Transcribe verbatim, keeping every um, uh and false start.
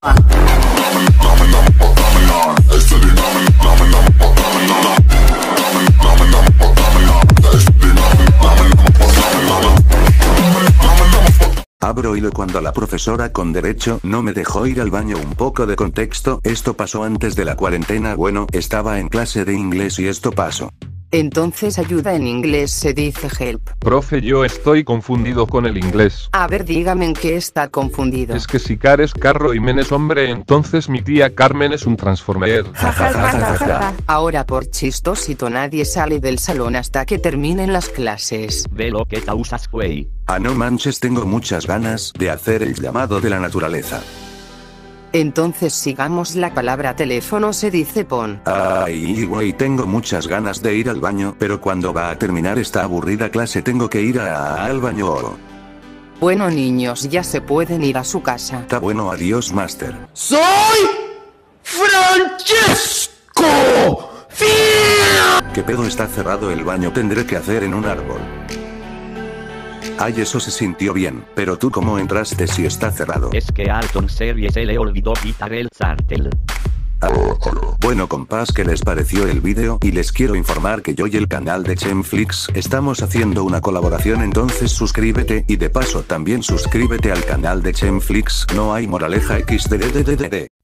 Abro hilo cuando la profesora con derecho no me dejó ir al baño. Un poco de contexto, esto pasó antes de la cuarentena. Bueno, estaba en clase de inglés y esto pasó. Entonces ayuda en inglés se dice help. Profe, yo estoy confundido con el inglés. A ver, dígame en qué está confundido. Es que si Car es carro y Men es hombre, entonces mi tía Carmen es un transformer. Ahora por chistosito nadie sale del salón hasta que terminen las clases. Ve lo que causas, güey. Ah, no manches, tengo muchas ganas de hacer el llamado de la naturaleza. Entonces sigamos, la palabra teléfono se dice pon. Ay, güey, tengo muchas ganas de ir al baño, pero cuando va a terminar esta aburrida clase tengo que ir a, al baño. Bueno niños, ya se pueden ir a su casa. Está bueno, adiós, Master. ¡Soy Francesco! ¿Qué pedo? Está cerrado el baño, tendré que hacer en un árbol. Ay, eso se sintió bien, pero tú ¿cómo entraste si está cerrado? Es que a Alton Series se le olvidó quitar el sartel. Bueno compas, ¿qué les pareció el vídeo? Y les quiero informar que yo y el canal de Chemflix estamos haciendo una colaboración, entonces suscríbete y de paso también suscríbete al canal de Chemflix. No hay moraleja equis de de de de de.